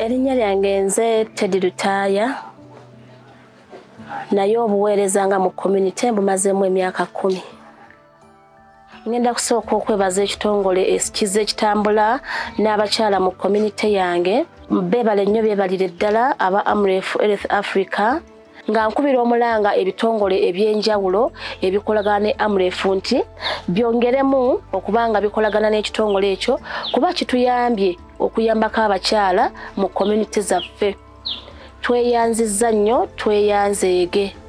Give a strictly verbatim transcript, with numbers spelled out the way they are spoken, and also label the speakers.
Speaker 1: Erinnya lyange nze Teddy Lutaaya. Naye obuweereza nga mu community mbumazemu emyaka kumi. Ngenda kusooka okwebaza ekitongole ekize ekitambula n'abakyala mu community yange. Beebale nnyo beebalire ddala aba Amref Health Africa. Nga nkubira omulanga ebitongole ebyenjawulo ebikolagana ne Amref nti byongeremu okubanga bikolagana n'ekitongole ekyo kuba kituyambye okuyambako abakyala mu community zaffe. Tweyanzizza nnyo, tweyanzeege.